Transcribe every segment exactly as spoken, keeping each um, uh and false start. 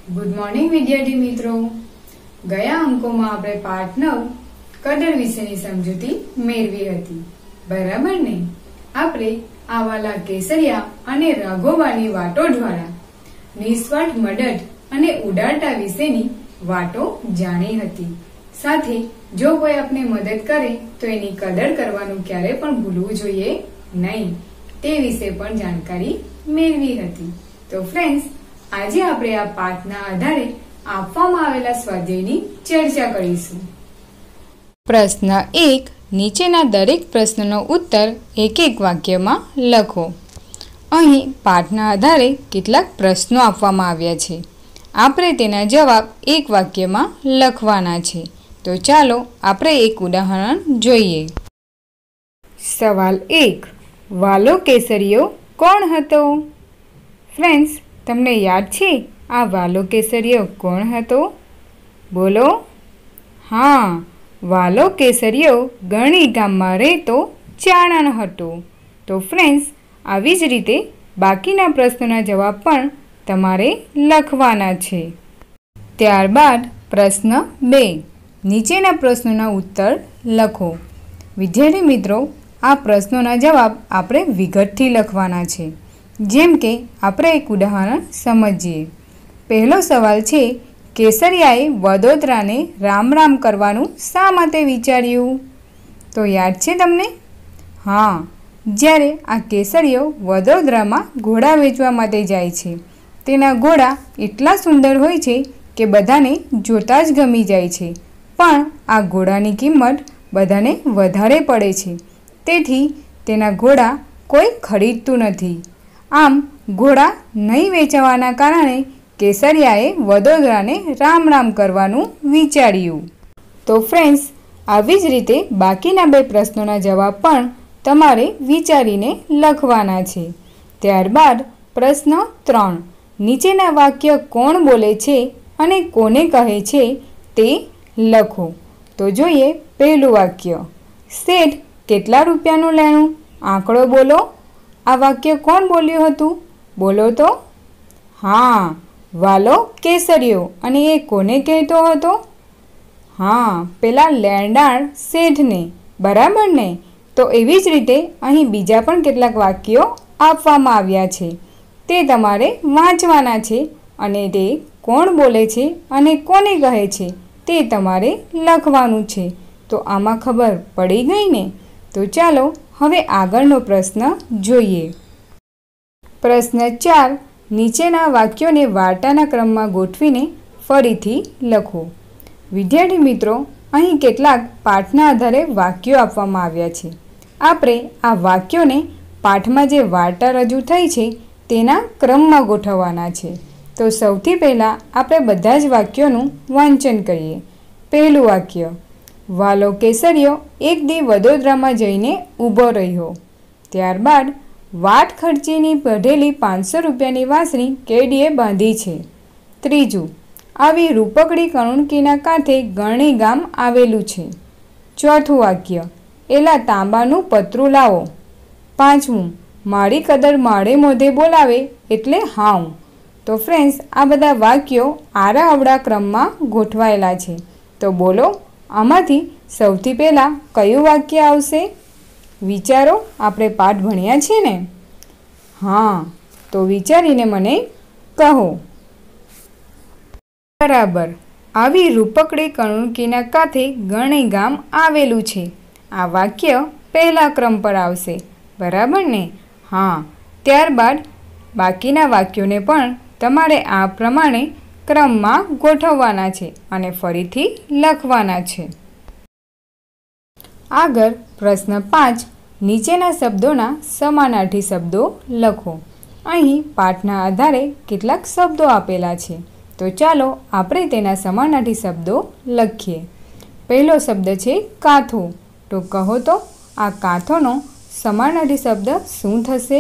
Good morning વિદ્યાર્થી મિત્રો। ગયા અંકોમાં આપણે પાઠ નવ કદર વિશેની સમજૂતી મેળવી હતી, બરાબર ને? આપણે આવાલા કેસરિયા અને રાઘોબાની વાતો દ્વારા નિસ્વાર્થ મદદ અને ઉદારતા વિશેની વાતો જાણી હતી। સાથે જો કોઈ આપણે મદદ કરે તો એની કદર કરવાનું ક્યારે પણ ભૂલવું જોઈએ નહીં, તે વિશે પણ જાણકારી મેળવી હતી। તો ફ્રેન્ડ્સ, આજે આપણે આ પાઠના આધારે આપવામાં આવેલા સ્વાધ્યાયની ચર્ચા કરીશું। પ્રશ્ન એક, નીચેના દરેક પ્રશ્નનો ઉત્તર એક એક વાક્યમાં લખો। અહીં પાઠના આધારે કેટલાક પ્રશ્નો આપવામાં આવ્યા છે, આપણે તેના જવાબ એક વાક્યમાં લખવાના છે। તો ચાલો આપણે એક ઉદાહરણ જોઈએ। સવાલ એક, વાલો કેસરીયો કોણ હતો? ફ્રેન્ડ્સ, તમને યાદ છે આ વાલો કેસરીયો કોણ હતો? બોલો। હા, વાલો કેસરીયો ગણી ગામમાં રહેતો ચાણણ હતો। તો ફ્રેન્ડ્સ, આવી જ રીતે બાકીના પ્રશ્નોના જવાબ પણ તમારે લખવાના છે। ત્યારબાદ પ્રશ્ન બે, નીચેના પ્રશ્નોના ઉત્તર લખો। વિદ્યાર્થી મિત્રો, આ પ્રશ્નોના જવાબ આપણે વિગતથી લખવાના છે, જેમ કે આપણે એક ઉદાહરણ સમજીએ। પહેલો સવાલ છે, કેસરિયાએ વડોદરાને રામ રામ કરવાનું શા માટે વિચાર્યું? તો યાદ છે તમને? હા, જ્યારે આ કેસરીયો વડોદરામાં ઘોડા વેચવા માટે જાય છે, તેના ઘોડા એટલા સુંદર હોય છે કે બધાને જોતા જ ગમી જાય છે, પણ આ ઘોડાની કિંમત બધાને વધારે પડે છે, તેથી તેના ઘોડા કોઈ ખરીદતું નથી। આમ ઘોડા નહીં વેચવાના કારણે કેસરિયાએ વડોદરાને રામ રામ કરવાનું વિચાર્યું। તો ફ્રેન્ડ્સ, આવી જ રીતે બાકીના બે પ્રશ્નોના જવાબ પણ તમારે વિચારીને લખવાના છે। ત્યારબાદ પ્રશ્ન ત્રણ, નીચેના વાક્ય કોણ બોલે છે અને કોને કહે છે તે લખો। તો જોઈએ પહેલું વાક્ય, શેઠ કેટલા રૂપિયાનું લેણું? આંકડો બોલો। આ વાક્ય કોણ બોલ્યું હતું? બોલો તો। હા, વાલો કેસરીયો। અને એ કોને કહેતો હતો? હા, પેલા લેણદાર શેઠને, બરાબર ને? તો એવી જ રીતે અહીં બીજા પણ કેટલાક વાક્યો આપવામાં આવ્યા છે, તે તમારે વાંચવાના છે અને તે કોણ બોલે છે અને કોને કહે છે તે તમારે લખવાનું છે। તો આમાં ખબર પડી ગઈ ને? તો ચાલો હવે આગળનો પ્રશ્ન જોઈએ। પ્રશ્ન ચાર, નીચેના વાક્યોને વાર્તાના ક્રમમાં ગોઠવીને ફરીથી લખો। વિદ્યાર્થી મિત્રો, અહીં કેટલાક પાઠના આધારે વાક્યો આપવામાં આવ્યા છે, આપણે આ વાક્યોને પાઠમાં જે વાર્તા રજૂ થઈ છે તેના ક્રમમાં ગોઠવવાના છે। તો સૌથી પહેલાં આપણે બધા જ વાક્યોનું વાંચન કરીએ। પહેલું વાક્ય, વાલો કેસરીયો એક દી વડોદરામાં જઈને ઊભો રહ્યો। ત્યારબાદ, વાટ ખર્ચીની પઢેલી પાંચસો રૂપિયાની વાંસળી કેડીએ બાંધી છે। ત્રીજું, આવી રૂપકડી કણુકીના કાંઠે ગરણી ગામ આવેલું છે। ચોથું વાક્ય, એલા તાંબાનું પતરું લાવો। પાંચમું, મારી કદર માળે મોઢે બોલાવે એટલે હાઉ। તો ફ્રેન્ડ્સ, આ બધા વાક્યો આરા અવળા ક્રમમાં ગોઠવાયેલા છે। તો બોલો, આમાંથી સૌથી પહેલાં કયું વાક્ય આવશે? વિચારો, આપણે પાઠ ભણ્યા છે ને? હા, તો વિચારીને મને કહો। બરાબર, આવી રૂપકડી કણુકીના કાંઠે ગરણી ગામ આવેલું છે, આ વાક્ય પહેલા ક્રમ પર આવશે, બરાબર ને? હા, ત્યારબાદ બાકીના વાક્યોને પણ તમારે આ પ્રમાણે ક્રમમાં ગોઠવવાના છે અને ફરીથી લખવાના છે। આગળ પ્રશ્ન પાંચ, નીચેના શબ્દોના સમાનાર્થી શબ્દો લખો। અહીં પાઠના આધારે કેટલાક શબ્દો આપેલા છે, તો ચાલો આપણે તેના સમાનાર્થી શબ્દો લખીએ। પહેલો શબ્દ છે કાંથો। તો કહો તો આ કાંથોનો સમાનાર્થી શબ્દ શું થશે?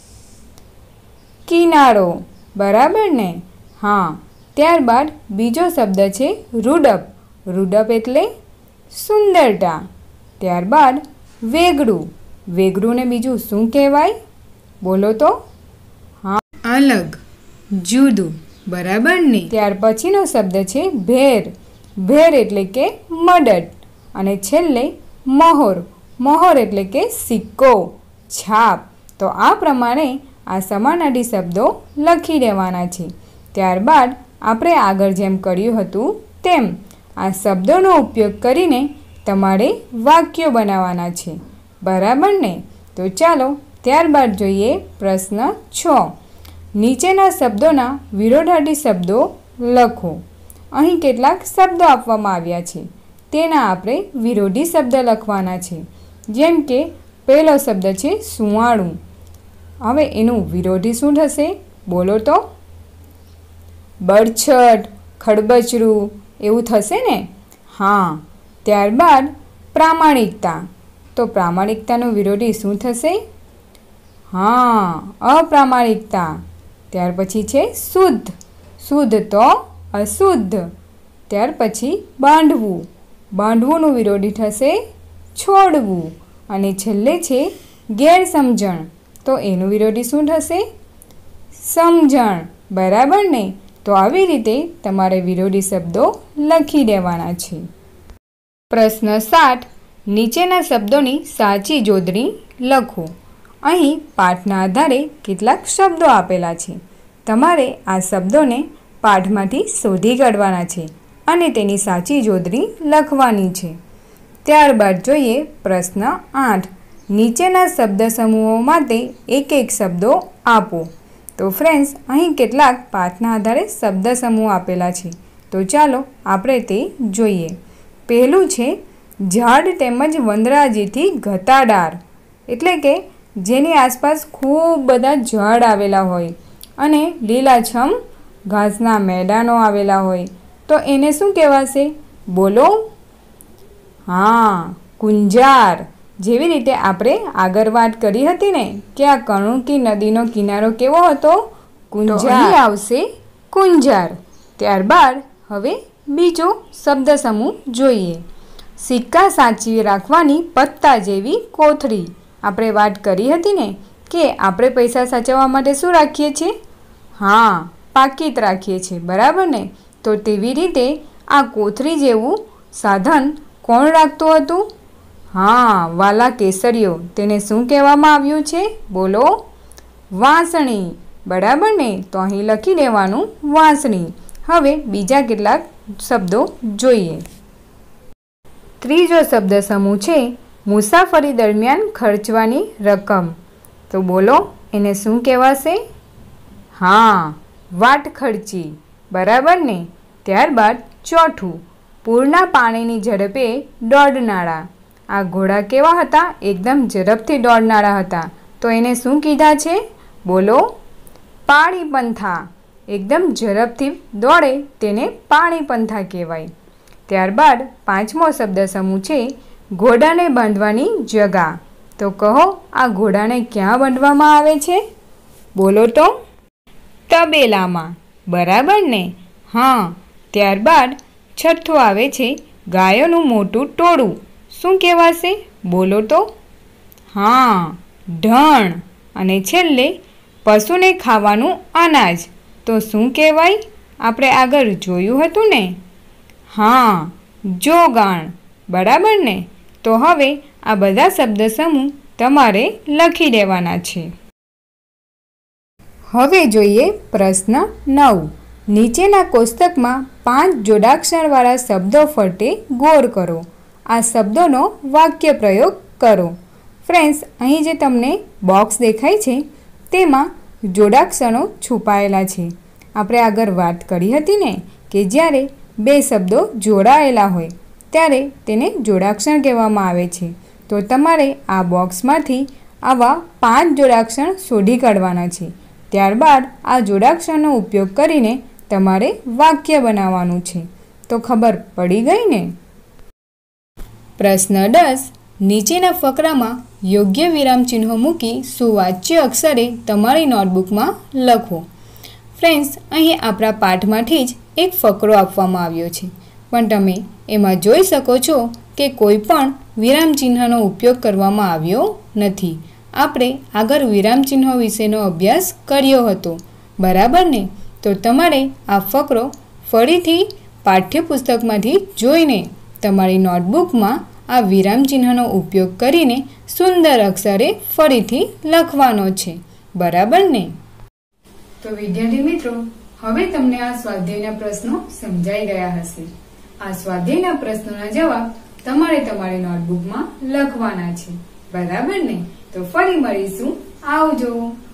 કિનારો, બરાબર ને? હા, ત્યારબાદ બીજો શબ્દ છે રૂડપ। રૂડપ એટલે સુંદરતા। ત્યારબાદ વેગળું। વેગળુંને બીજું શું કહેવાય? બોલો તો। હા, અલગ, જુદું, બરાબર ને? ત્યાર પછીનો શબ્દ છે ભેર. ભેર એટલે કે મદદ. અને છેલ્લે મહોર. મહોર એટલે કે સિક્કો, છાપ. તો આ પ્રમાણે આ સમાનાર્થી શબ્દો લખી દેવાના છે. ત્યારબાદ આપણે આગળ જેમ કર્યું હતું તેમ આ શબ્દોનો ઉપયોગ કરીને તમારે વાક્યો બનાવવાના છે. બરાબર ને? તો ચાલો ત્યારબાદ જોઈએ પ્રશ્ન છ. નીચેના શબ્દોના વિરોધાર્થી શબ્દો લખો. અહીં કેટલાક શબ્દો આપવામાં આવ્યા છે, તેના આપણે વિરોધી શબ્દ લખવાના છે. જેમ કે પહેલો શબ્દ છે સુંવાળું. હવે એનું વિરોધી શું થશે? બોલો તો. બરછટ, ખડબચરું એવું થશે ને? હા. ત્યારબાદ પ્રામાણિકતા. તો પ્રામાણિકતાનું વિરોધી શું થશે? હા, અપ્રામાણિકતા. ત્યાર પછી છે શુદ્ધ. શુદ્ધ તો અશુદ્ધ. ત્યાર પછી બાંધવું. બાંધવુંનું વિરોધી થશે છોડવું. અને છેલ્લે છે ગેરસમજણ. તો એનું વિરોધી શું થશે? સમજણ. બરાબર ને? તો આવી રીતે તમારે વિરોધી શબ્દો લખી દેવાના છે. પ્રશ્ન સાત. નીચેના શબ્દોની સાચી જોડણી લખો. અહીં પાઠના આધારે કેટલાક શબ્દો આપેલા છે. તમારે આ શબ્દોને પાઠમાંથી શોધી કાઢવાના છે અને તેની સાચી જોડણી લખવાની છે. ત્યારબાદ જોઈએ પ્રશ્ન આઠ. નીચેના શબ્દ સમૂહો માટે એક એક શબ્દો આપો. તો ફ્રેન્ડ્સ, અહીં કેટલાક પાઠના આધારે શબ્દ સમૂહ આપેલા છે. તો ચાલો આપણે તે જોઈએ. પહેલું છે ઝાડ તેમજ વનરાજીથી ઘટાદાર. એટલે કે જેની આસપાસ ખૂબ બધા ઝાડ આવેલા હોય અને લીલાછમ ઘાસના મેદાનો આવેલા હોય તો એને શું કહેવાશે? બોલો. હા, કુંજાર. જેવી રીતે આપણે આગળ વાત કરી હતી ને કે આ કણુકી નદીનો કિનારો કેવો હતો? કુંજાર. આવશે કુંજાર. ત્યારબાદ હવે બીજો શબ્દ સમૂહ જોઈએ. સિક્કા સાચવી રાખવાની પત્તા જેવી કોથળી. આપણે વાત કરી હતી ને કે આપણે પૈસા સાચવવા માટે શું રાખીએ છીએ? હા, પાકીટ રાખીએ છીએ. બરાબર ને? તો તેવી રીતે આ કોથળી જેવું સાધન કોણ રાખતું હતું? હા, વાલા કેસરીઓ. તેને શું કહેવામાં આવ્યું છે? બોલો. વાંસળી. બરાબર ને? તો અહીં લખી દેવાનું વાંસળી. હવે બીજા કેટલાક શબ્દો જોઈએ. ત્રીજો શબ્દ સમૂહ છે મુસાફરી દરમિયાન ખર્ચવાની રકમ. તો બોલો, એને શું કહેવાશે? હા, વાટ ખર્ચી. બરાબર ને? ત્યારબાદ ચોથું પૂરના પાણીની ઝડપે દોડનારા. આ ઘોડા કેવા હતા? એકદમ ઝડપથી દોડનારા હતા. તો એને શું કીધા છે? બોલો. પાણી પંથા. એકદમ ઝડપથી દોડે તેને પાણી પંથા કહેવાય. ત્યારબાદ પાંચમો શબ્દ સમૂહ છે ઘોડાને બાંધવાની જગા. તો કહો, આ ઘોડાને ક્યાં બાંધવામાં આવે છે? બોલો તો. તબેલામાં. બરાબર ને? હા. ત્યારબાદ છઠ્ઠો આવે છે ગાયોનું મોટું ટોળું. શું કહેવાશે? બોલો તો. હા, ઢણ. અને છેલ્લે પશુને ખાવાનું અનાજ. તો શું કહેવાય? આપણે આગળ જોયું હતું ને? હા, જોગાણ. બરાબર ને? તો હવે આ બધા શબ્દ સમૂહ તમારે લખી દેવાના છે. હવે જોઈએ પ્રશ્ન નવ. નીચેના કોષ્ટકમાં પાંચ જોડાક્ષરવાળા શબ્દો ફરતે ગોળ કરો. આ શબ્દોનો વાક્ય પ્રયોગ કરો. ફ્રેન્ડ્સ, અહીં જે તમને બોક્સ દેખાય છે તેમાં જોડાક્ષરો છુપાયેલા છે. આપણે આગળ વાત કરી હતી ને કે જ્યારે બે શબ્દો જોડાયેલા હોય ત્યારે તેને જોડાક્ષર કહેવામાં આવે છે. તો તમારે આ બોક્સમાંથી આવા પાંચ જોડાક્ષર શોધી કાઢવાના છે. ત્યારબાદ આ જોડાક્ષરનો ઉપયોગ કરીને તમારે વાક્ય બનાવવાનું છે. તો ખબર પડી ગઈ ને? પ્રશ્ન દસ. નીચેના ફકરામાં યોગ્ય વિરામ ચિહ્નો મૂકી સુવાચ્ય અક્ષરે તમારી નોટબુકમાં લખો. ફ્રેન્ડ્સ, અહીં આપણા પાઠમાંથી જ એક ફકરો આપવામાં આવ્યો છે, પણ તમે એમાં જોઈ શકો છો કે કોઈ પણ વિરામ ચિહ્નનો ઉપયોગ કરવામાં આવ્યો નથી. આપણે આગળ વિરામ ચિહ્નો વિશેનો અભ્યાસ કર્યો હતો. બરાબર ને? તો તો તમારે આ ફકરો ફરીથી પાઠ્યપુસ્તકમાંથી જોઈને તમારી નોટબુકમાં આ વિરામ ચિહ્નનો ઉપયોગ કરીને સુંદર અક્ષરે ફરીથી લખવાનો છે. બરાબર ને? તો વિદ્યાર્થી મિત્રો, હવે તમને આ સ્વાધ્યાયના પ્રશ્નો સમજાઈ ગયા હશે. આ સ્વાધ્યાયના પ્રશ્નોના જવાબ તમારે તમારી નોટબુકમાં લખવાના છે. બરાબર ને? તો ફરી મળીશું. આવજો.